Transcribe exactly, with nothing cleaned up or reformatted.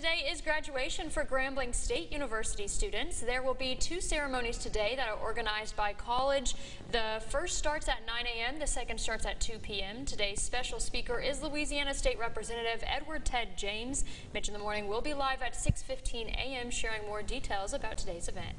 Today is graduation for Grambling State University students. There will be two ceremonies today that are organized by college. The first starts at nine A M, the second starts at two P M Today's special speaker is Louisiana State Representative Edward Ted James. Mitch in the Morning will be live at six fifteen A M sharing more details about today's event.